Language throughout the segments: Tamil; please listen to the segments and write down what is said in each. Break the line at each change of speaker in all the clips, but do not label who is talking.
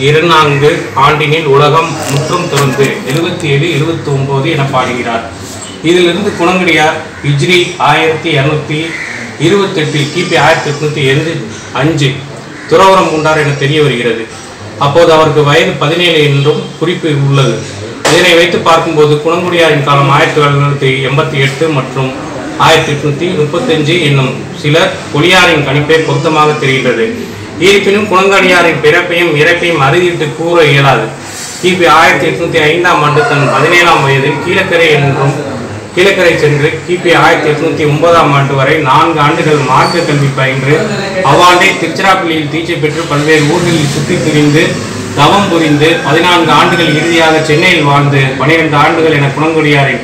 14 ஆண்டினில் உலகம் முற்றும் துறந்து 77 79 என பாடுகிறார். இதிலிருந்து குணங்குடியார் ஹிஜ்ரி 1228 கிபி 1805 துறவரம் கொண்டார் என தெரிய வருகிறது. அப்போது அவருக்கு வயது 17 என்றும் குறிப்பு உள்ளது. இதனை வைத்து பார்க்கும்போது குணங்குடியாரின் காலம் 1988 மற்றும் 1835 என்னும் சிலர் பொலியாரின் கணிப்பை பொருத்தமாக தெரிகின்றது. இருப்பினும் குணங்குடியாரின் பிறப்பையும் இறப்பையும் அறுதிட்டு கூற இயலாது. கிபி 1805ஆம் ஆண்டு தன் 17ஆம் வயதில் கீழக்கரை சென்று கிபி 1809ஆம் ஆண்டு வரை 4 ஆண்டுகள் மார்க்க கல்வி பயின்று அவ்வாண்டே திருச்சிராப்பள்ளியில் தீட்சை பெற்று பல்வேறு ஊர்களில் சுற்றி திரிந்து தவம் புரிந்து 14 ஆண்டுகள் இறுதியாக சென்னையில் வாழ்ந்து 12 ஆண்டுகள் என குணங்குடியாரின்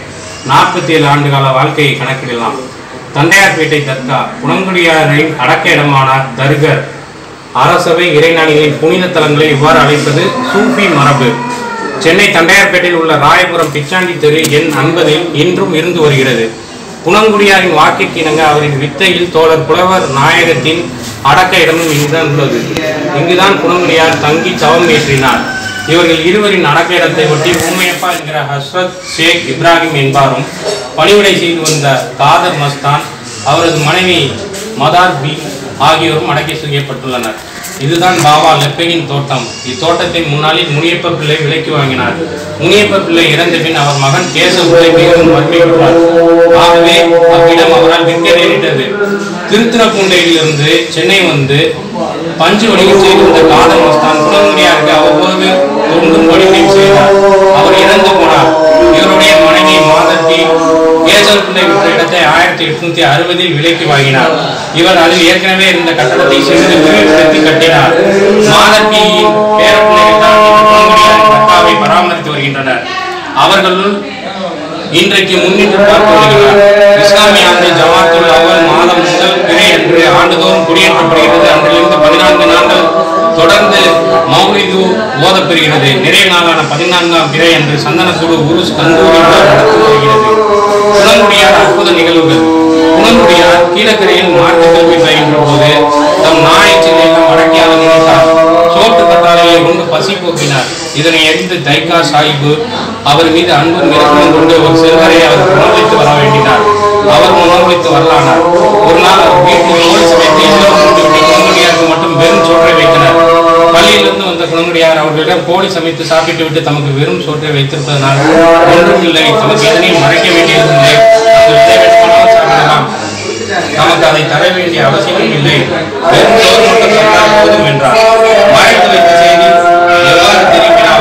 47 ஆண்டுகால வாழ்க்கையை கணக்கிடலாம். தண்டையார்பேட்டை தர்கா குணங்குடியாரின் அடக்க இடமான தர்கர் அரசவை இறைநாளிகளின் புனித தலங்களை இவ்வாறு அழைப்பது சூஃபி மரபு. சென்னை தண்டையார்பேட்டையில் உள்ள ராயபுரம் பிச்சாண்டி தெரு எண் 50 இன்றும் இருந்து வருகிறது. குணங்குடியாரின் வாக்கிற்கு இணங்க அவரின் வித்தையில் தோழர் புலவர் நாயகத்தின் அடக்க இடமும் இங்குதான் உள்ளது. இங்குதான் குணங்குடியார் தங்கி தவம் ஏற்றினார். இவர்கள் இருவரின் அடக்க இடத்தை ஒட்டி உம்மையப்பா என்கிற ஹஸ்ரத் ஷேக் இப்ராஹிம் என்பாரும் பணிவிடை செய்து வந்த காதர் மஸ்தான் அவரது மனைவி மதார் பி ஆகியோரும் அடக்கி செய்யப்பட்டுள்ளனர். இதுதான் பாபா லெப்பையின் தோட்டம். இத்தோட்டத்தை முன்னாளில் முனியப்ப பிள்ளை விலைக்கு வாங்கினார். முனியப்ப பிள்ளை இறந்த பின் அவர் மகன் கேசவ பிள்ளை மிகவும் வறுமையுற்றார். ஆகவே அவ்விடம் அவரால் விற்க நேரிட்டது. திருத்துறைப்பூண்டையிலிருந்து சென்னை வந்து பஞ்சு வணிகம் செய்து வந்த காதர் மஸ்தான் குணங்குடியாருக்கு அவ்வப்போது தொண்டும் வணிகம் செய்தார். அவர் இறந்து போனார். இவருடைய மனைவி மாதத்தி கேசவ பிள்ளை விற்ற இடத்தை 1860 விலைக்கு வாங்கினார். இவர் அதில் ஏற்கனவே இருந்த கட்டடத்தை சிறிது விரிவுபடுத்தி கட்டினார். மாதத்தியின் பேரப்பிள்ளைகள் தான் குணங்குடியாரின் தர்காவை பராமரித்து வருகின்றனர். அவர்களுள் இன்றைக்கு முன்னின்று பார்த்து வருகிறார். இஸ்லாமிய ஆண்டு ஜமாத்துல் அவ்வல் மாதம் முதல் பிறை என்று ஆண்டுதோறும் குடியேற்றப்படுகிறது. அன்றிலிருந்து 14 நாட்கள் தொடர்ந்து மௌலிது ஓதப்பெறுகிறது. நிறைய நாளான 14ஆம் பிறை என்று சந்தனக்குழு உருஸ் கந்தூரி நடத்தி வருகிறது. குணங்குடியார் அற்புத நிகழ்வுகள். குணங்குடியார் கீழக்கரையில் மார்க்க கல்வி பயின்ற போது தம் நாயை சென்னையிலும் அடக்கியாக நினைத்தார். சோட்டு கட்டாளையை கொண்டு பசி போக்கினார். இதனை அறிந்து தைக்கா சாஹிபு அவர் மீது அன்பும் இரக்கமும் கொண்டு ஒரு செல்வரை அவர் உணவளித்து வர வேண்டினார். அவர் உணவளித்து வரலானார். ஒரு நாள் அவர் வீட்டில் நோய் சமைத்து எல்லோரும் குணங்குடியாருக்கு மட்டும் வெறும் சோற்றை வைத்தனர். பள்ளியிலிருந்து வந்த குணங்குடியார் அவர்களிடம் கோழி சமைத்து சாப்பிட்டு விட்டு தமக்கு வெறும் சோற்றை வைத்திருப்பதனால் ஒன்றும் இல்லை, தமக்கு எதனையும் மறைக்க வேண்டியதில்லை, சாப்பிடலாம், நமக்கு அதை தர வேண்டிய அவசியம் இல்லை, வெறும் சோறு மட்டும் தந்தால் போதும் என்றார். மறைத்து வைத்த செய்தி எவ்வாறு திரும்பினார்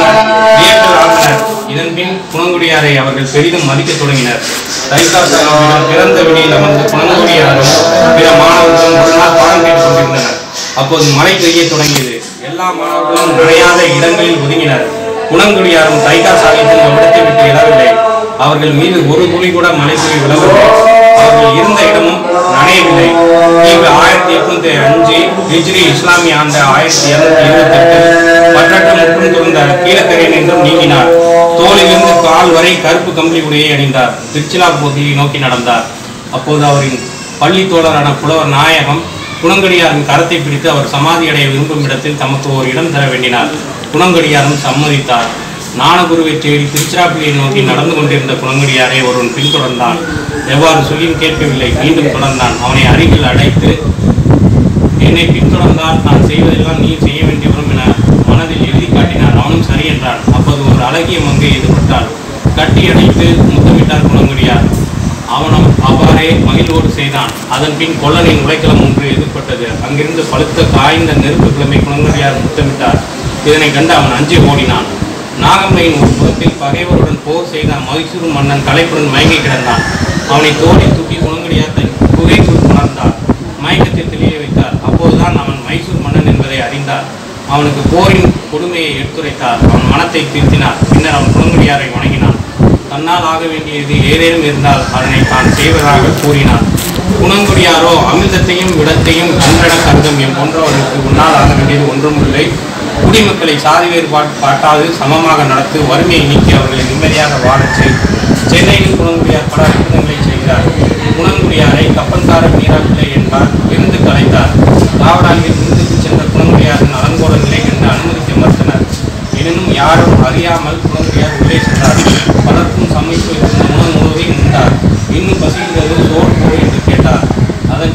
இதன் பின் குணங்குடியாரை அவர்கள் பெரிதும் மதிக்க தொடங்கினர். தைக்கா சாஹிபிடம் பிறந்த வெளியில் அமர்ந்து குணங்குடியாரும் பிற மாணவர்களும் ஒரு நாள் பாடம் கேட்டுக் கொண்டிருந்தனர். அப்போது மழை பெய்ய தொடங்கியது. எல்லா மாணவர்களும் நனையாத இடங்களில் ஒதுங்கினர். குணங்குடியாரும் தைக்கா சாஹிப்பும் அவ்விடத்தை விட்டு எழவில்லை. அவர்கள் மீது ஒரு துளி கூட மழை துளி விழவில்லை. அவர்கள் இருந்த இடமும் நனையவில்லை. கிபி 1805 ஹிஜ்ரி இஸ்லாமிய ஆண்டு 1228 பற்றற்ற முற்றும் துறந்த கீழக்கரையில் நின்றும் நீங்கினார். தோளிலிருந்து கால் வரை கருப்பு கம்பளி உடையை அணிந்தார். திருச்சிராப்பள்ளியை நோக்கி நடந்தார். அப்போது அவரின் பள்ளி தோழரான புலவர் நாயகம் குணங்குடியாரின் கரத்தை பிடித்து அவர் சமாதி அடைய விரும்பும் இடத்தில் தமக்கு ஒரு இடம் தர வேண்டினார். குணங்குடியாரும் சம்மதித்தார். ஞானகுருவை தேடி திருச்சிராப்பள்ளியை நோக்கி நடந்து கொண்டிருந்த குணங்குடியாரை ஒருவன் பின்தொடர்ந்தான். எவ்வாறு சொல்லியும் கேட்கவில்லை. மீண்டும் தொடர்ந்தான். அவனை அருகில் அடைத்து, என்னை பின்தொடர்ந்தால் நான் செய்வதெல்லாம் நீ செய்ய வேண்டியவரும் என மனதில் எழுதி காட்டினார். அவனும் சரி என்றான். அப்போது ஒரு அழகிய மங்கை எதிர்பட்டால் கட்டி அடைத்து முத்தமிட்டார் குணங்குடியார். அவனும் அவ்வாறே மகிழ்வோடு செய்தான். அதன் பின் கொல்லனின் உடைக்கலம் ஒன்று எதிர்பட்டது. அங்கிருந்து பழுத்த காய்ந்த நெருப்பு கிழமை குணங்குடியார் முத்தமிட்டார். இதனை கண்டு அவன் அஞ்சி ஓடினான். நாகம்மையின் ஒரு புறத்தில் பகைவருடன் போர் செய்த மைசூர் மன்னன் களைப்புடன் மயங்கி கிடந்தான். அவனை தோளில் தூக்கி குணங்குடியார் தன் குகைக்குள் உணர்ந்தார். மயக்கத்தில் தெளிய வைத்தார். அப்போதுதான் அவன் மைசூர் மன்னன் என்பதை அறிந்தார். அவனுக்கு போரின் கொடுமையை எடுத்துரைத்தார். அவன் மனத்தை திருத்தினார். பின்னர் அவன் குணங்குடியாரை வணங்கினான். தன்னால் ஆக வேண்டியது ஏதேனும் இருந்தால் அதனை தான் செய்வதாக கூறினான். குணங்குடியாரோ அமிர்தத்தையும் விடத்தையும் கன்றட கருதம் என் போன்றவர்களுக்கு உன்னால் ஆக வேண்டியது ஒன்றும் இல்லை. குடிமக்களை சாதி வேறுபாடு பாட்டாது சமமாக நடத்து, வறுமையை நீக்கி அவர்களை நிம்மதியாக வாழச் செய். சென்னையில் குணங்குடியார் பல அற்புதங்களை செய்கிறார். குணங்குடியாரை கப்பல்கார மீராப்பிள்ளை என்பார் விருந்து கலைத்தார். காவலாளியில் விருந்துக்கு சென்ற குணங்குடியாரின் அலங்கோல நிலை கண்டு அனுமதிக்க மறுத்த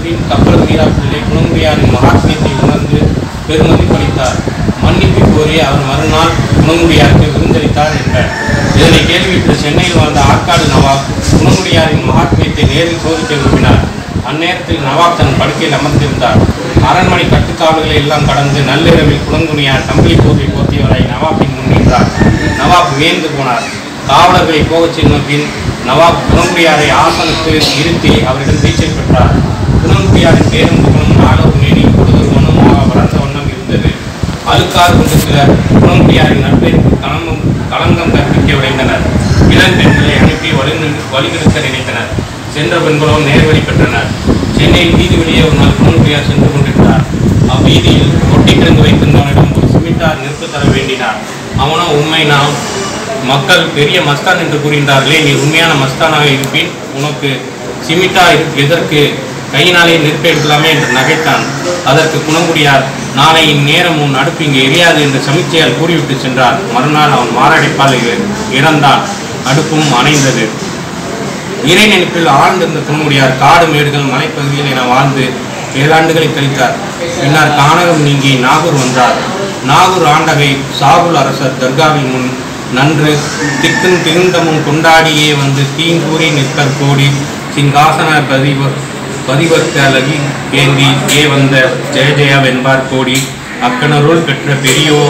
பின் கப்பல் மீரா பிள்ளை குணங்குடியாரின் மகாத்மியத்தை உணர்ந்து பெருமதிப்பளித்தார். மன்னிப்பு கோரி அவர் மறுநாள் குணங்குடியாருக்கு விருந்தளித்தார் என்றார். இதனை கேள்வியிட்டு சென்னையில் வாழ்ந்த ஆற்காடு நவாப் குணங்குடியாரின் மகாத்மியத்தை நேரில் சோதிக்க விரும்பினார். அந்நேரத்தில் நவாப் தன் படுக்கையில் அமர்ந்திருந்தார். அரண்மனை கட்டுக்காவல்களை எல்லாம் கடந்து நள்ளிரவில் குணங்குடியார் கம்பளி போர்வை போர்த்தியவரை நவாப்பின் முன் நின்றார். நவாப் வியந்து போனார். காவலர்களை போகச் சென்ற பின் நவாப் குணங்குடியாரை ஆசனத்தில் இருத்தி அவரிடம் தீட்சை பெற்றார். குணங்குடியாரின் பேரும் புகழும் நாளொரு நெறி கொடுதொரு மனமாக வளர்ந்த வண்ணம் இருந்தது. அழுக்காறு கொண்டு சிலர் குணங்குடியாரின் நட்பெருக்கு களங்கம் கற்பிக்க விளைந்தனர். இளம் பெண்களை அனுப்பி வழிகெடுக்க நினைத்தனர். சென்ற பெண்களோ நேர்வழி பெற்றனர். சென்னையில் வீதி வெளியே ஒரு நாள் குணங்குடியார் சென்று கொண்டிருந்தார். அவ்வீதியில் ஒட்டி கிடந்து வைத்திருந்தவனிடம் ஒரு சிமிட்டார் நெருப்பு தர வேண்டினார். அவனோ உண்மை நாம் மக்கள் பெரிய மஸ்தான் என்று கூறுகின்றார்களே, நீ உண்மையான மஸ்தானாக இருப்பின் உனக்கு சிமிட்டா எதற்கு, கையினாலே நெருப்பை எடுக்கலாமே என்று நகைத்தான். அதற்கு குணங்குடியார், நாளை இந்நேரம் உன் அடுப்பு இங்கு எரியாது என்று சமிச்சையால் கூறிவிட்டு சென்றார். மறுநாள் அவன் மாரடைப்பால் இறந்தான். அடுப்பும் அணைந்தது. இறை நினைப்பில் ஆழ்ந்திருந்த குணங்குடியார் காடு மேடுகள் மலைப்பகுதியில் என வாழ்ந்து 7 ஆண்டுகளை கழித்தார். பின்னர் கானகம் நீங்கி நாகூர் வந்தார். நாகூர் ஆண்டகை சாகுல் அரசர் தர்காவின் முன் நன்று திக்கும் திருந்தமும் கொண்டாடியே வந்து தீங்கூறி நிற்கற் கோடி சிங்காசன பதிவர்த்தலகி ஏந்தி வந்த ஜெய ஜெயவென்பார் கோடி அக்கணருள் பெற்ற பெரியோ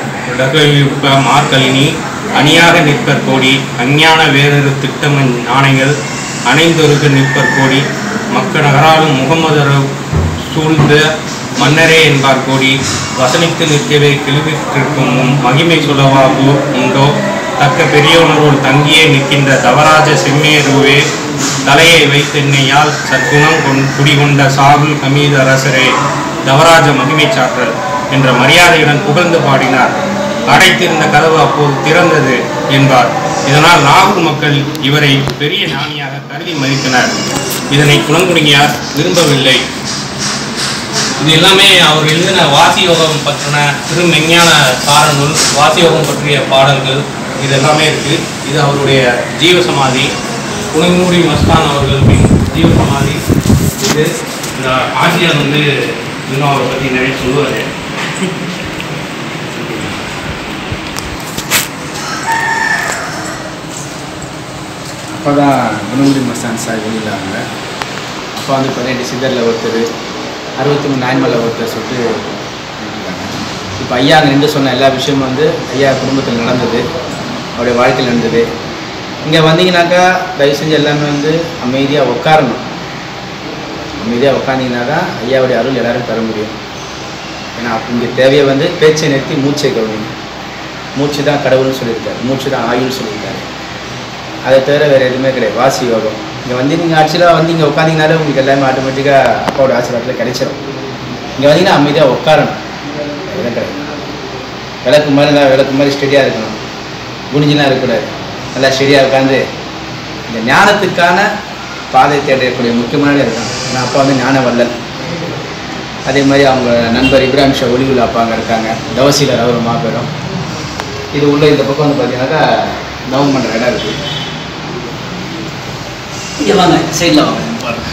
மார்கலினி அணியாக நிற்பர் கோடி அஞ்ஞான வேறொரு திட்டம் நாணயங்கள் அணைந்தொருக நிற்பர் கோடி மக்கநகராலும் முகமதர சூழ்ந்த மன்னரே என்பார் கோடி வசனித்து நிற்கவே கிழிவிட்டிருக்கும் மகிமை சொல்லவாகோ உண்டோ தக்க பெரியோனரோல் தங்கியே நிற்கின்ற தவராஜ செம்மேருவே தலையை வைத்தென்னையால் சற்குணம் குடிகொண்ட சாகுல் ஹமீது அரசரே தவராஜ மகிமை சாற்றல் என்ற மரியாதையுடன் புகழ்ந்து பாடினார். அடைத்திருந்த கதவு அப்போது திறந்தது என்பார். இதனால் நாகூர் மக்கள் இவரை பெரிய ஞானியாக கருதி மதித்தனர். இதனை குணங்குடியார் விரும்பவில்லை. இது எல்லாமே அவர் எழுதின வாசியோகம் பற்றின திருமெஞ்ஞான சாரநூல், வாசியோகம் பற்றிய பாடல்கள் இது எல்லாமே இருக்குது. இது அவருடைய ஜீவசமாதி. குணங்குடி மஸ்தான் அவர்களின் ஜீவசமாதி இது. இந்த ஆசிரியர் இன்னும் அவரை பற்றி நிறைய சொல்லுவார்.
அப்போ தான் குணங்குடி மஸ்தான் சார் வெளியிடாங்க. அப்போ 18 சித்தரில் ஒருத்தர், 63 நாயன்மரில் ஒருத்தர் சொல்லிட்டு இருக்காங்க. இப்போ ஐயா அங்கே நின்று சொன்ன எல்லா விஷயமும் ஐயா குடும்பத்தில் நடந்தது, அவருடைய வாழ்க்கையில் நடந்தது. இங்கே வந்தீங்கன்னாக்கா தயவு செஞ்சு எல்லாமே அமைதியாக உட்காரணும். அமைதியாக உட்காந்திங்கன்னா தான் ஐயாவுடைய அருள் எல்லோரும் பெற முடியும். ஏன்னா இங்கே தேவையை பேச்சை நிறுத்தி மூச்சை கவனிங்க. மூச்சு தான் கடவுள்னு சொல்லியிருக்காரு, மூச்சு தான் ஆயுள்னு சொல்லியிருக்காரு. அதை தவிர வேறு எதுவுமே கிடையாது. வாசி யோகம் இங்கே நீங்கள் ஆக்சுவலாக இங்கே உட்காந்திங்கனாலே உங்களுக்கு எல்லாமே ஆட்டோமேட்டிக்காக அப்பாவோட ஆசீர்வாதத்தில் கிடைச்சிடும். இங்கே வந்தீங்கன்னா அமைதியாக உட்காரணும். அதுதான் கிடையாது. விளக்கு மாதிரி ஸ்டெடியாக இருக்கணும், குனிஞ்செலாம் இருக்கக்கூடாது. நல்லா ஸ்டெடியாக உட்காந்து இந்த ஞானத்துக்கான பாதை தேடக்கூடிய முக்கியமான இருக்காங்க. ஏன்னா அப்பா ஞான வல்லல். அதே மாதிரி அவங்க நண்பர் இப்ராஹிம் ஷா ஒலிவுல்லா அப்பா அங்கே இருக்காங்க. தவசீலர் அவர் மாபெரும். இது உள்ள இந்த பக்கம் பார்த்தீங்கன்னாக்கா நவம் பண்ணுற இடம் இருக்குது. இங்கே வாங்க, சைடில் வாங்க பாருங்க.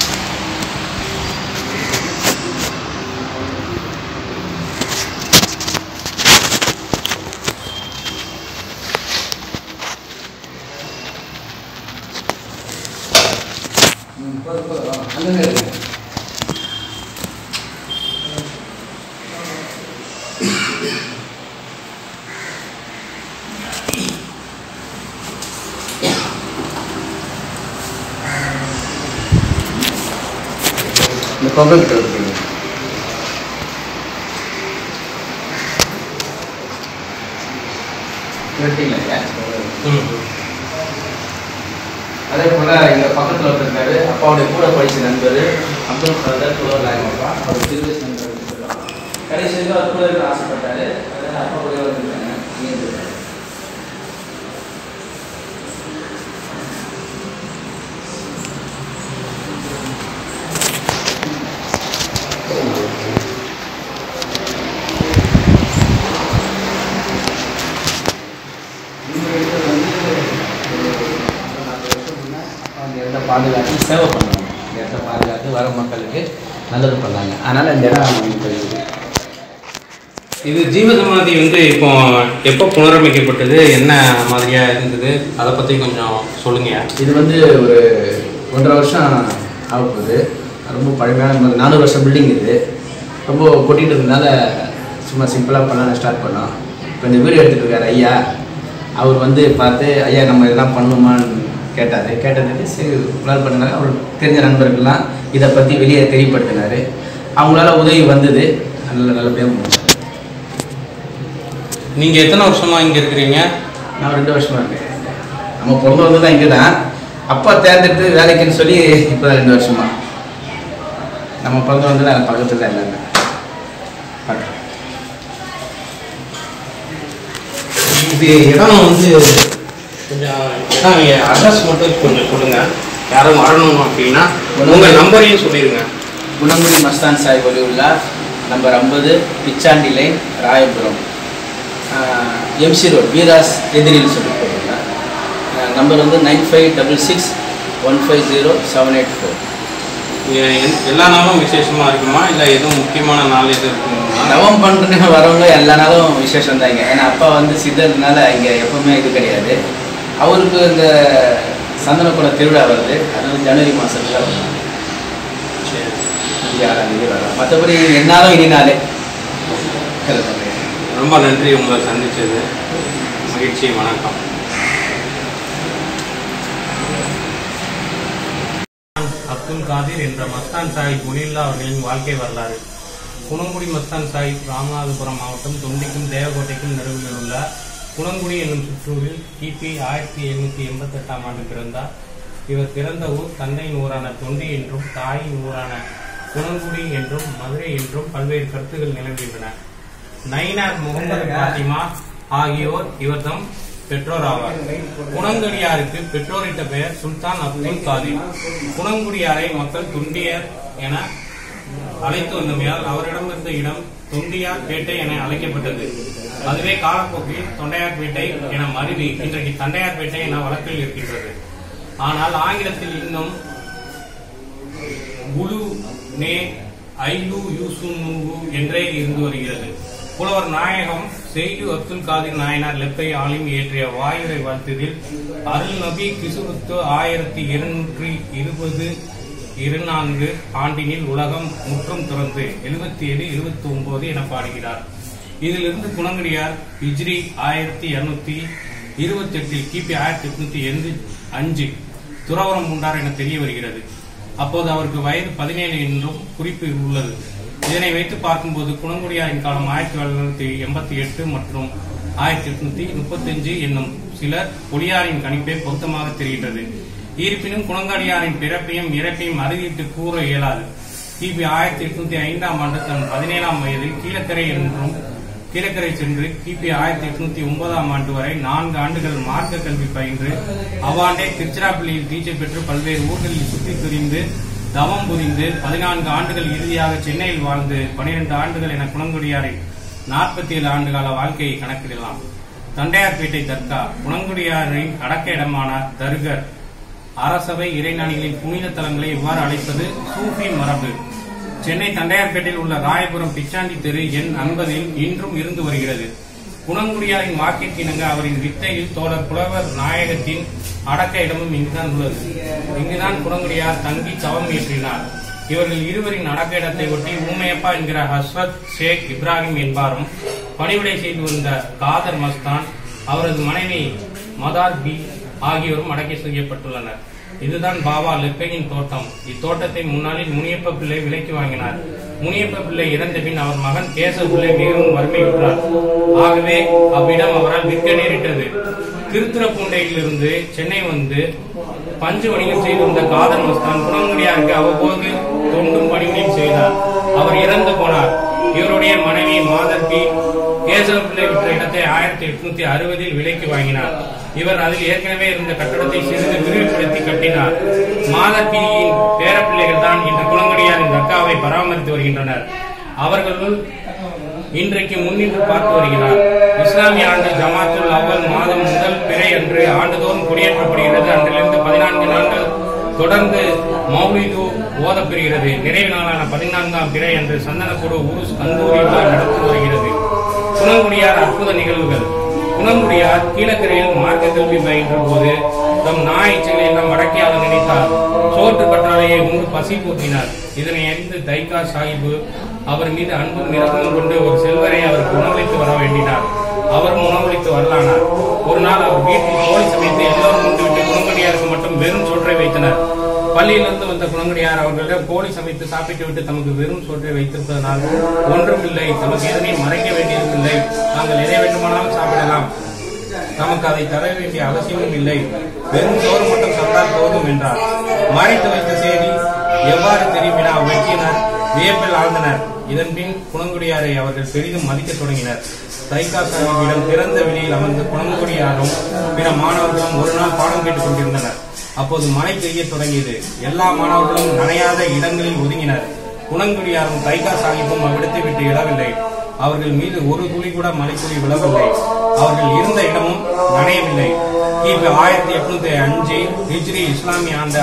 இந்த கொங்கக்கிட்ட இருக்குது. அதே போல் இங்கே பக்கத்தில் வந்துருக்காரு அப்பாவுடைய கூட படித்த நண்பர் அப்துல் கதர் அப்பா. அவர் சிறு வயசு நண்பர். கடைசி அவர் கூட இருக்க ஆசைப்பட்டார். அதனால் அப்பா கூட வந்துருக்காங்க. பாதுகாத்து சேவை பண்ணுவாங்க. இடத்த பாதுகாத்து வர மக்களுக்கு நல்லது பண்ணாங்க. அதனால் இந்த இடம்
இது ஜீவசமாதி வந்து இப்போ எப்போ புனரமைக்கப்பட்டது, என்ன மாதிரியா இருந்தது, அதை பற்றி கொஞ்சம் சொல்லுங்க.
இது வந்து ஒரு 1.5 வருஷம் ஆகப்போகுது. ரொம்ப பழமையான 400 வருஷம் பில்டிங். இது ரொம்ப கொட்டிகிட்டு இருந்தனால சும்மா சிம்பிளாக பண்ண ஸ்டார்ட் பண்ணோம். இப்போ இந்த வீடு எடுத்துகிட்டு இருக்கார் ஐயா. அவர் வந்து பார்த்து ஐயா நம்ம இதெல்லாம் பண்ணுமான்னு கேட்டதுக்கு சரி பிளான் பண்ணினாங்க. அவர் தெரிஞ்ச நண்பர்கள்லாம் இதை பற்றி வெளியே தெரியப்படுத்தினார். அவங்களால உதவி வந்தது. நல்லபடியாக.
நீங்கள் எத்தனை வருஷமாக இங்கே இருக்கிறீங்க?
நான் 2 வருஷமாக இருக்கேன். நம்ம பிறந்து வந்து தான் இங்கே தான். அப்பா தேர்ந்தெடுத்து வேலைக்குன்னு சொல்லி இப்போ தான் 2 வருஷமா. நம்ம பிறந்து வந்து தான் பக்கத்தில் தான் எல்லாமே பார்க்குறோம்.
இது இடம் வந்து கொஞ்சம் இடம் அட்ரஸ் மட்டும் கொஞ்சம் சொல்லுங்கள். யாரும் வரணும் அப்படின்னா உங்கள் நம்பரையும் சொல்லிடுங்க.
Gunangudi Masthan Sahib Valiyullah, number 50, Pichandi line, Royapuram, MC road, Veeras எதிரில் சொல்லி போட்டுருங்க. நம்பர் வந்து 9566150784.
எல்லா நாளும் விசேஷமாக இருக்குமா, இல்லை எதுவும் முக்கியமான நாள் எது இருக்குங்களா?
நவம் பண்ணுறதுக்கு வரவங்க எல்லா நாளும் விசேஷம் தான் இங்கே. ஏன்னா அப்பா வந்து சித்தர்னால இங்கே எப்பவுமே இது கிடையாது. அவருக்கு இந்த சந்தனக்குள திருவிழா வருது. அது வந்து ஜனவரி மாதத்தில் வரும். 6ஆம் தேதி வரும். மற்றபடி என்னாலும் இனினாலே.
ரொம்ப நன்றி உங்களை சந்தித்தது. மகிழ்ச்சி. வணக்கம். அப்துல் காதிர் என்ற மஸ்தான் சாஹிப் ஒலியுல்லா அவர்களின் வாழ்க்கை வரலாறு. குணங்குடி மஸ்தான் சாஹிப் ராமநாதபுரம் மாவட்டம் தொண்டிக்கும் தேவகோட்டைக்கும் நடுவில் உள்ள குணங்குடி என்னும் சிற்றூரில் கிபி 1788ஆம் ஆண்டு பிறந்தார். இவர் பிறந்த ஊர் தந்தையின் ஊரான தொண்டி என்றும் தாயின் ஊரான குணங்குடி என்றும் மதுரை என்றும் பல்வேறு கருத்துகள் நிலவுகின்றன. நயினார் முகமது பாத்திமா ஆகியோர் இவர்தம் பெற்றோர் ஆவார். குணங்குடியாருக்கு பெற்றோரிட்ட பெயர் சுல்தான் அப்துல் காதிர். குணங்குடியாரை மக்கள் தொண்டியர் என அழைத்து வந்தமையால் அவரிடமிருந்த இடம் தொண்டியார் பேட்டை என அழைக்கப்பட்டது. அதுவே காலப்போக்கில் தொண்டையார்பேட்டை என மருவி இன்றைக்கு தண்டையார்பேட்டை என வழக்கில் இருக்கின்றது. ஆனால் ஆங்கிலத்தில் இன்னும் குலு நே ஐலு யூசுனு என்றே இருந்து வருகிறது. புலவர் நாயகம் செய்து அப்துல் காதிர் நாயனார் லெப்பை ஆலிம் இயற்றிய வாயுரை வாழ்த்ததில் அருள் நபி கிசுருத்து 1224 ஆண்டினில் உலகம் முற்றும் துறந்து 77, 79 என பாடுகிறார். இதிலிருந்து குணங்குடியார் ஹிஜ்ரி 1228 கிபி 1885 துறவரம் உண்டார் என தெரிய வருகிறது. அப்போது அவருக்கு வயது 17 என்றும் குறிப்பு உள்ளது. இதனை வைத்து பார்க்கும்போது குணங்குடியாரின் காலம் 1988 மற்றும் 1835 என்னும் சிலர் பொலியாரின் கணிப்பை பொருத்தமாக தெரிகின்றது. இருப்பினும் குணங்குடியாரின் பிறப்பையும் இறப்பையும் அறுதிட்டு கூற இயலாது. கிபி 1805ஆம் ஆண்டு தன் 17ஆம் வயதில் கீழக்கரை சென்று கிபி 1809ஆம் ஆண்டு வரை 4 ஆண்டுகள் மார்க்க கல்வி பயின்று அவ்வாண்டே திருச்சிராப்பள்ளியில் தீட்சை பெற்று பல்வேறு ஊர்களில் சுற்றி திரிந்து தவம் புரிந்து 14 ஆண்டுகள் இறுதியாக சென்னையில் வாழ்ந்து 12 ஆண்டுகள் என குணங்குடியாரை 47 ஆண்டுகால வாழ்க்கையை கணக்கிடலாம். தண்டையார்பேட்டை தர்கா குணங்குடியாரின் அடக்க இடமான தர்கர் அரசவை இறைஞானிகளின் புனித தலங்களை இவ்வாறு அழைப்பது சூஃபி மரபு. சென்னை தண்டையார்பேட்டையில் உள்ள ராயபுரம் பிச்சாண்டி தெரு எண் 50 இன்றும் இருந்து வருகிறது. குணங்குடியாரின் வாக்கிற்கு இணங்க அவரின் வித்தையில் தோழர் புலவர் நாயகத்தின் அடக்க இடமும் இங்குதான் உள்ளது. இங்குதான் குணங்குடியார் தங்கி தவம் இயற்றினார். இவர்கள் இருவரின் அடக்க இடத்தை ஒட்டி ஊமையப்பா என்கிற ஹஸ்ரத் ஷேக் இப்ராஹிம் என்பாரும் பணிவிடை செய்து வந்த காதர் மஸ்தான் அவரது மனைவி மதார் பி ஆகியோரும் அடக்கி செய்யப்பட்டுள்ளனர். இதுதான் பாபா லெப்பையின் தோட்டம். இத்தோட்டத்தை முன்னாளில் முனியப்ப பிள்ளை விலைக்கு வாங்கினார். முனியப்ப பிள்ளை இறந்த பின் அவர் மகன் கேசவ பிள்ளை மிகவும் வறுமையுற்றார். ஆகவே அவ்விடம் அவரால் விற்க நேரிட்டது. திருத்துறைப்பூண்டையிலிருந்து சென்னை வந்து பஞ்சு வணிகம் செய்து வந்த காதர் மஸ்தான் குணங்குடியாருக்கு அவ்வப்போது தொண்டும் பணிகளையும் செய்தார். அவர் இறந்து போனார். இவருடைய மனைவி மாதர்பி கேசவ பிள்ளை விற்ற இடத்தை 1860 விலைக்கு வாங்கினார். இவர் அதில் ஏற்கனவே இருந்த கட்டடத்தை சிறிது விரிவுபடுத்தி கட்டினார். மாதர்பியின் பேரப்பிள்ளைகள் தான் இன்று குணங்குடியாரின் தர்காவை பராமரித்து வருகின்றனர். அவர்களுள் இன்றைக்கு முன்னின்று பார்த்து வருகிறார். இஸ்லாமிய ஆண்டு ஜமாத்துல் அவ்வல் மாதம் முதல் பிறை அன்று ஆண்டுதோறும் கொடியேற்றப்படுகிறது. அன்றிலிருந்து 14 நாட்கள் தொடர்ந்து மௌலிது ஓதப்பெறுகிறது. நிறைவு நாளான 14ஆம் பிறை அன்று சந்தனக்கூடு உருஸ் கந்தூரி விழா நடந்து வருகிறது. குணங்குடியார் அற்புத நிகழ்வுகள். குணங்குடியார் கீழக்கரையில் மார்க்க கல்வி பயின்ற போது தம் நாய்ச்சலை எல்லாம் வடக்கியாக நினைத்தார். சோற்று கற்றாழையை உண்டு பசி போக்கினார். இதனை அறிந்து தைகா சாஹிபு அவர் மீது அன்பும் இரக்கமும் கொண்டு ஒரு செல்வரை அவருக்கு உணவளித்து வர வேண்டினார். அவரும் உணவளித்து வரலானார். ஒரு நாள் அவர் வீட்டில் கோழி சமைத்து எல்லோரும் உண்டுவிட்டு குணங்குடியாருக்கு மட்டும் வெறும் சோற்றை வைத்தனர். பள்ளியிலிருந்து வந்த குணங்குடியார் அவர்களிடம் கோழி சமைத்து சாப்பிட்டு விட்டு தமக்கு வெறும் சோற்றை வைத்திருப்பதனால் ஒன்றும் இல்லை, தமக்கு எதனையும் மறைக்க வேண்டியதும் இல்லை, நாங்கள் எதை வேண்டுமானாலும் சாப்பிடலாம், நமக்கு அதை தர வேண்டிய அவசியமும் இல்லை, வெறும் சோறு மட்டும் சாப்பிட்டால் போதும் என்றார். மறைத்து வைத்த செய்தி எவ்வாறு தெரியும் என வெற்றியினர் வியப்பில் ஆழ்ந்தனர். இதன்பின் குணங்குடியாரை அவர்கள் பெரிதும் மதிக்க தொடங்கினர். தைகா சாஹிபிடம் திறந்த வெளியில் அமர்ந்து குணங்குடியாரும் பிற மாணவர்களும் ஒரு நாள் பாடம் கேட்டுக் கொண்டிருந்தனர். அப்போது மழை பெய்ய தொடங்கியது. எல்லா மாணவர்களும் நனையாத இடங்களில் ஒதுங்கினர். குணங்குடியாரும் தைகா சாஹிப்பும் அவ்விடத்தை விட்டு எழவில்லை. அவர்கள் மீது ஒரு துளி கூட மழைத்துளி விழவில்லை. அவர்கள் இருந்த இடமும் நனையவில்லை. கிபி 1805 ஹிஜ்ரி இஸ்லாமிய ஆண்டு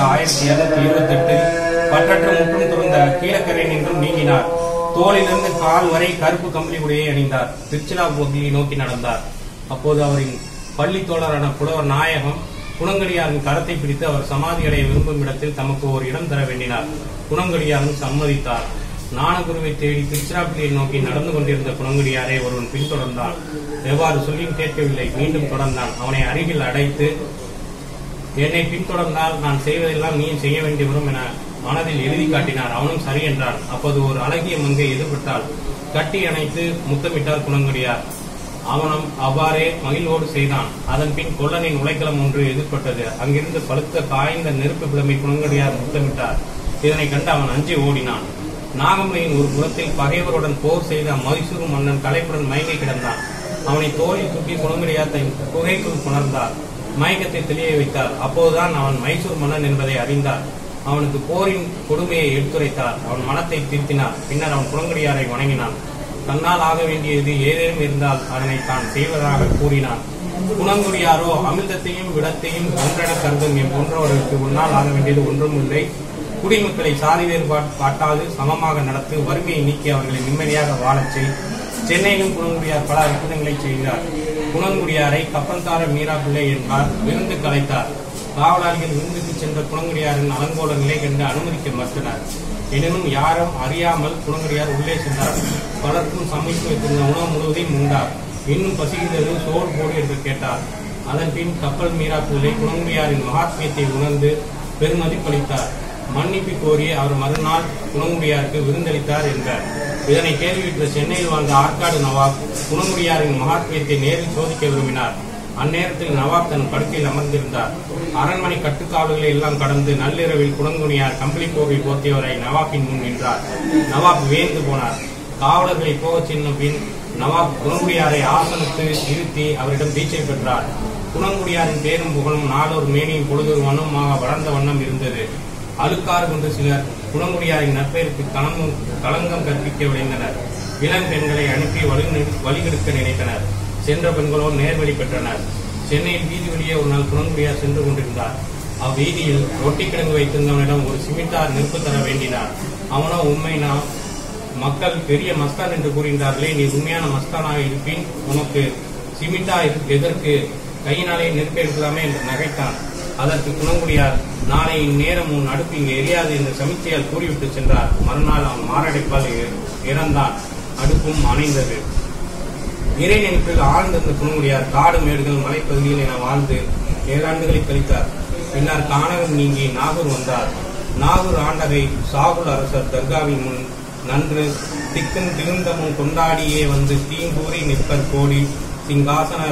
1728 பற்றற்று முற்றும் துறந்த கீழக்கரை நின்றும் நீங்கினார். தோளிலிருந்து கால் வரை கருப்பு கம்பளி உடையை அணிந்தார். திருச்சிராப்பள்ளியை நோக்கி நடந்தார். அப்போது அவரின் பள்ளி தோழரான புலவர் நாயகம் குணங்குடியாரின் கரத்தை பிடித்து அவர் சமாதி அடைய விரும்பும் இடத்தில் தமக்கு ஒரு இடம் தர வேண்டினார். குணங்குடியாரும் சம்மதித்தார். ஞானகுருவை தேடி திருச்சிராப்பள்ளியை நோக்கி நடந்து கொண்டிருந்த குணங்குடியாரை ஒருவன் பின்தொடர்ந்தான். எவ்வாறு சொல்லியும் கேட்கவில்லை. மீண்டும் தொடர்ந்தான். அவனை அருகில் அடைத்து, என்னை பின்தொடர்ந்தால் நான் செய்வதெல்லாம் நீ செய்ய வேண்டி வரும் என மனதில் எழுதி காட்டினார். அவனும் சரி என்றான். அப்போது ஒரு அழகிய மங்கை எதிர்பட்டால் கட்டி அணைத்து முத்தமிட்டார் குணங்குடியார். அவனும் அவ்வாறே மகிழ்வோடு செய்தான். அதன் பின் கொல்லனின் உலைக்களம் ஒன்று எதிர்பட்டது. அங்கிருந்து பழுத்த காய்ந்த நெருப்பு பிளம்பை குணங்குடியார் முத்தமிட்டார். இதனை கண்டு அவன் அஞ்சி ஓடினான். நாகம்மையின் ஒரு புறத்தில் பகைவருடன் போர் செய்த மைசூர் மன்னன் கலைப்புடன் மயங்கி கிடந்தான். அவனை தோளில் தூக்கி குணங்குடியார் தன் குகைக்குள் புணர்ந்தார். மயக்கத்தை தெளிய வைத்தார். அப்போதுதான் அவன் மைசூர் மன்னன் என்பதை அறிந்தார். அவனுக்கு போரின் கொடுமையை எடுத்துரைத்தார். அவன் மனத்தை திருத்தினார். பின்னர் அவன் குணங்குடியாரை வணங்கினான். தன்னால் ஆக வேண்டியது ஏதேனும் இருந்தால் அதனை தான் செய்வதாக கூறினான். குணங்குடியாரோ அமிர்தத்தையும் விடத்தையும் ஒன்றென கருதும் என் போன்றவர்களுக்கு உன்னால் ஆக வேண்டியது ஒன்றும் இல்லை. குடிமக்களை சாதி வேறுபாட்டாது சமமாக நடத்து, வறுமையை நீக்கி அவர்களை நிம்மதியாக வாழச் செய். சென்னையிலும் குணங்குடியார் பல அற்புதங்களை செய்தார். குணங்குடியாரை கப்பல்கார மீரா பிள்ளை என்பார் விருந்து கலைத்தார். காவலாளிகள் விருந்துக்கு சென்ற குணங்குடியாரின் அலங்கோல நிலை கண்டு அனுமதிக்க மறுத்தனர். எனினும் யாரும் அறியாமல் குணங்குடியார் உள்ளே சென்றார். பலருக்கும் சமைத்து வைத்திருந்த உணவு முழுவதையும் உண்டார். இன்னும் பசிக்கிறது, சோறு போடு என்று கேட்டார். அதன் பின் கப்பல் மீரா பிள்ளை குணங்குடியாரின் மகாத்மியத்தை உணர்ந்து பெருமதிப்பளித்தார். மன்னிப்பு கோரி அவர் மறுநாள் குணங்குடியாருக்கு விருந்தளித்தார் என்றார். இதனை கேள்வியுற்ற சென்னையில் வாழ்ந்த ஆற்காடு நவாப் குணங்குடியாரின் மகாத்மியத்தை நேரில் சோதிக்க விரும்பினார். அந்நேரத்தில் நவாப் தன் படுக்கையில் அமர்ந்திருந்தார். அரண்மனை கட்டுக்காவல்களை எல்லாம் கடந்து நள்ளிரவில் குணங்குடியார் கம்பளி போர்வை போர்த்தியவரை நவாப்பின் முன் நின்றார். நவாப் வியந்து போனார். காவலர்களை போகச் சென்ற பின் நவாப் குணங்குடியாரை ஆசனத்து இருத்தி அவரிடம் தீட்சை பெற்றார். குணங்குடியாரின் பேரும் புகழும் நாளொரு மேனியும் பொழுதொரு வண்ணமாக வளர்ந்த வண்ணம் இருந்தது. அழுக்காறு கொண்டு சிலர் குணங்குடியாரின் நற்பெயருக்கு களங்கம் கற்பிக்க விளைந்தனர். இளம் பெண்களை அனுப்பி வழிகெடுக்க நினைத்தனர். சென்ற பெண்களோ நேர்வழி பெற்றனர். சென்னையில் வீதி வழியே ஒரு நாள் குணங்குடியார் சென்று கொண்டிருந்தார். அவ்வீதியில் ரொட்டி கிழங்கு வைத்திருந்தவனிடம் ஒரு சிமிட்டார் நெருப்பு தர வேண்டினார். அவனோ உண்மைனா மக்கள் பெரிய மஸ்தான் என்று கூறுகின்றார்களே, நீ உண்மையான மஸ்தானாக இருப்பின் உனக்கு சிமிட்டா எதற்கு, கையினாலே நெருப்பு எடுக்கலாமே என்று நகைத்தான். அதற்கு குணங்குடியார், நாளை இந்நேரம் உன் அடுப்பு இங்கு எரியாது என்று சமிச்சையால் கூறிவிட்டு சென்றார். மறுநாள் அவன் மாரடைப்பால் இறந்தான். அடுப்பும் அணைந்தது. இறை நினைப்பில் ஆழ்ந்திருந்த குணங்குடியார் காடு மேடுகள் மலைப்பகுதிகள் என வாழ்ந்து 7 ஆண்டுகளை கழித்தார். பின்னர் கானகம் நீங்கி நாகூர் வந்தார். நாகூர் ஆண்டகை சாகுல் அரசர் தர்காவின் முன் நன்று திக்கும் திருந்தமும் கொண்டாடியே வந்து தீங்கூறி நிற்பர் கோடி சிங்காசன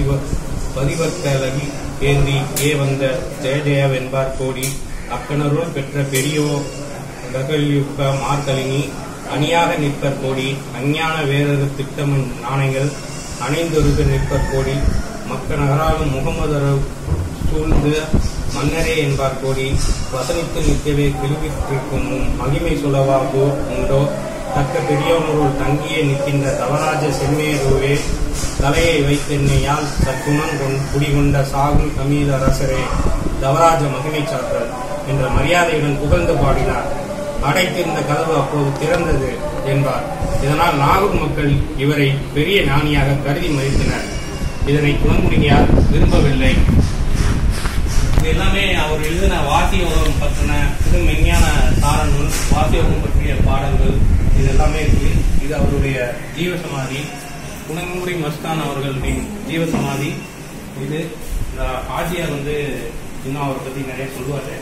பதிவர்த்தலகி ஏந்தி வந்த ஜெய ஜெயவென்பார் கோடி அக்கணருள் பெற்ற பெரியோ ககல்யுக்க மார்கலினி அணியாக நிற்பர் கோடி அஞ்ஞான வேறொரு திட்டமும் நாணயங்கள் அணைந்தொருக நிற்பர் கோடி மக்க நகராலும் முகமது சூழ்ந்து மன்னரே என்பார் கோடி வசனித்து நிற்கவே கிழிவிட்டிருக்கும் மகிமை சொல்லவாகோ உண்டோ தக்க பெரியோனருள் தங்கியே நிற்கின்ற தவராஜ செம்மேருவே தலையை வைத்தென்னையால் சற்குணம் குடிகொண்ட சாகுல் கமீல் அரசரே தவராஜ மகிமை சாற்றல் என்ற மரியாதையுடன் புகழ்ந்து பாடினார். அடைத்திருந்த கதவு அப்போது திறந்தது என்பார். இதனால் நாகூர் மக்கள் இவரை பெரிய ஞானியாக கருதி மதித்தனர். இதனை குணங்குடியார் விரும்பவில்லை. இது எல்லாமே அவர் எழுதின வாசியோகம் பற்றின இது மெஞ்ஞான சாரநூல், வாசியோகம் பற்றிய பாடல்கள், இது எல்லாமே இருக்கு. இது அவருடைய ஜீவசமாதி, குணங்குடி மஸ்தான் அவர்களின் ஜீவசமாதி. இது இந்த ஆஜியார் இன்னும் அவரை பத்தி நிறைய சொல்லுவாரு.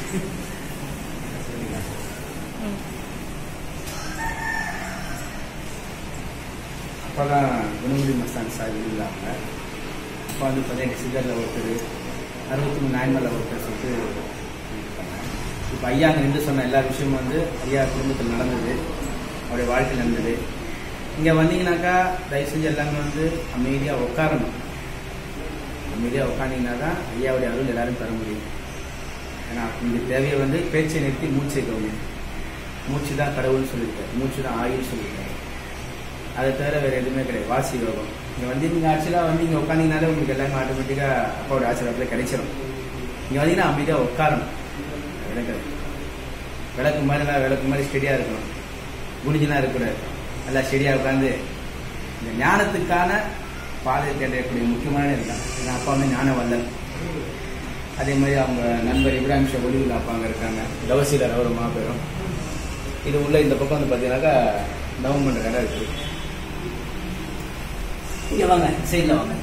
அப்போதான் குணங்குடி மஸ்தான் சாஹிப் இல்லாங்க. அப்போ 18 சித்தரில் ஒருத்தர், 63 நாயன்மாரில் ஒருத்தர் சொல்லிட்டு இருக்காங்க. இப்போ ஐயா அங்கே நின்று சொன்ன எல்லா விஷயமும் ஐயா குடும்பத்தில் நடந்தது, அவருடைய வாழ்க்கையில் நடந்தது. இங்கே வந்தீங்கன்னாக்கா தயவு செஞ்சு எல்லாமே அமைதியாக உட்காரணும். அமைதியாக உட்காந்தீங்கன்னா தான் ஐயாவுடைய அருள் எல்லாரும் பெற முடியும். ஏன்னா இந்த தேவையை பேச்சை நிறுத்தி மூச்சை கவனிங்க. மூச்சு தான் கடவுள்னு சொல்லியிருக்காரு, மூச்சு தான் ஆயுள்னு சொல்லியிருக்காரு. அதை தவிர வேறு எதுவுமே கிடையாது. வாசி யோகம் இங்கே நீங்கள் ஆக்சுவலாக இங்கே உட்காந்தீங்கனாலே உங்களுக்கு எல்லாமே ஆட்டோமேட்டிக்காக அப்பாவோட ஆசீர்வாதத்தில் கிடைச்சிடும். இங்கே வந்தீங்கன்னா அமைதியாக உட்காரணும். விளக்கு மாதிரி ஸ்டெடியாக இருக்கணும், குடிஞ்செல்லாம் இருக்கக்கூடாது. நல்லா ஸ்டெடியாக உட்காந்து இந்த ஞானத்துக்கான பாதை தேடக்கூடிய முக்கியமான இருக்காங்க. எங்கள் அப்பா ஞான வல்லன். அதே மாதிரி அவங்க நண்பர் இப்ராஹிம் ஷா ஒலிவுல்லா அப்பா அங்கே இருக்காங்க. தவசீலர் அவர் மாபெரும். இது உள்ள இந்த பக்கம் பார்த்தீங்கன்னாக்கா தவம் பண்ணுற இடம் இருக்குது. இங்கே வாங்க, சைடில் வாங்க.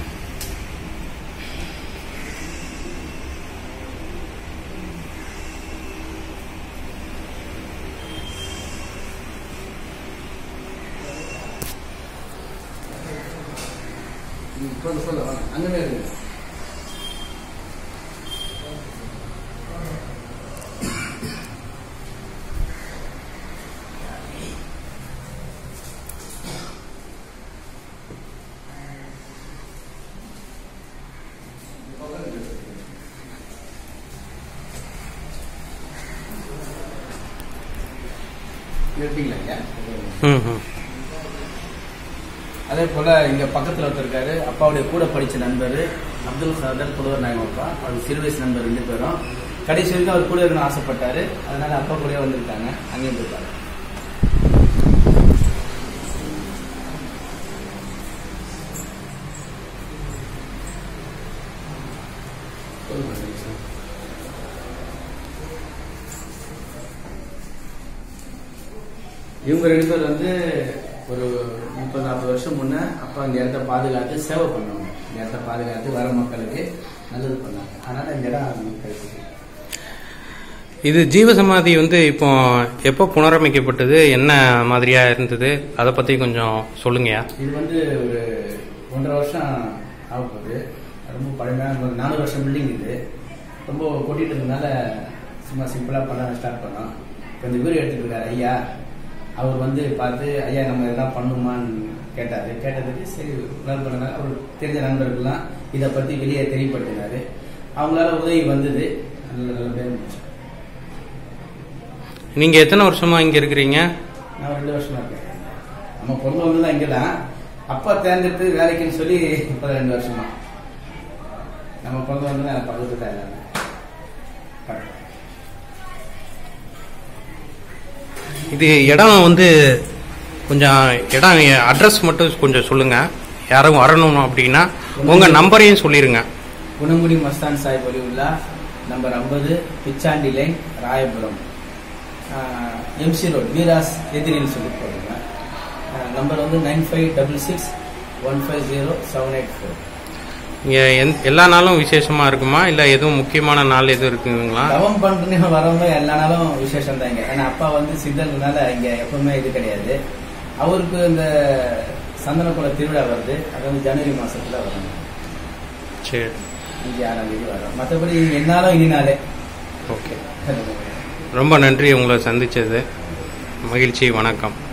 சொல்ல வாங்க, அங்கே இருக்கு. அதே போல இங்க பக்கத்துல ஒருத்தர் இருக்காரு, அப்பாவுடைய கூட படிச்ச நண்பர் அப்துல் கதர் புலவர் நாயகம் அப்பா. அவர் சிறு வயசு நண்பர் 2 பேரும். கடைசி வரைக்கும் அவர் கூட இருக்கணும்னு ஆசைப்பட்டாரு. அதனால அப்பா கூட வந்திருக்காங்க. அங்கேயும் போயிருக்காரு. இவங்க 2 பேர் ஒரு 30-40 வருஷம் முன்ன அப்பா இந்த இடத்த பாதுகாத்து சேவை பண்ணுவாங்க. இந்த இடத்த பாதுகாத்து வர மக்களுக்கு நல்லது பண்ணாங்க. அதனால இந்த இடம் கிடைச்சது.
இது ஜீவசமாதி இப்போ எப்போ புனரமைக்கப்பட்டது, என்ன மாதிரியா இருந்தது, அதை பத்தி கொஞ்சம் சொல்லுங்கயா.
இது ஒரு 1.5 வருஷம் ஆகப்போகுது. ரொம்ப பழமையான ஒரு 400 வருஷம் பில்டிங். இது ரொம்ப கொட்டிட்டு இருந்ததுனால சும்மா சிம்பிளா பண்ண ஸ்டார்ட் பண்ணோம். இப்போ இந்த வீடு எடுத்துட்டு இருக்காரு ஐயா. அவர் பார்த்து ஐயா நம்ம இதெல்லாம் பண்ணுமான்னு கேட்டாரு. கேட்டதுக்கு சரி உணர்வு பண்ணாங்க. அவர் தெரிஞ்ச நண்பர்கள்லாம் இதை பத்தி வெளியே தெரியப்படுத்தினாரு. அவங்களால உதவி வந்தது. நல்ல பேர் இருந்துச்சு.
நீங்க எத்தனை வருஷமா இங்க இருக்கிறீங்க?
நான் 2 வருஷமா இருக்கேன். நம்ம பொருள் வந்துதான் இங்கதான். அப்பா தேர்ந்தெடுத்து வேலைக்குன்னு சொல்லி இப்போ 2 வருஷமா நம்ம பொருள் வந்து பக்கத்து தான் எல்லாமே.
இது இடம் கொஞ்சம் இடம் அட்ரஸ் மட்டும் கொஞ்சம் சொல்லுங்க. யாரும் வரணும் அப்படின்னா உங்க நம்பரையும் சொல்லிருங்க.
Gunangudi Masthan Sahib Oliyulla, number 50, Pichandi line, Royapuram, MC road, Veeras எதிரின்னு சொல்லி போடுங்க. நம்பர் 9566150784.
இங்க எல்லா நாளும் விசேஷமா இருக்குமா, இல்ல எதுவும் முக்கியமான நாள் எதுவும் இருக்குங்களா?
தவம் பண்றேன்னு வரவங்க எல்லா நாளும் விசேஷம் தான் இங்க. ஏன்னா அப்பா சித்தர்னால இங்க எப்பவுமே இது கிடையாது. அவருக்கு இந்த சந்தனக்குள திருவிழா வருது. அது ஜனவரி மாசத்துல வரும்.
சரி,
6ஆம் தேதி வரும். மற்றபடி என்னாலும் இனினாலே.
ஓகே, ரொம்ப நன்றி உங்களை சந்திச்சது. மகிழ்ச்சி, வணக்கம்.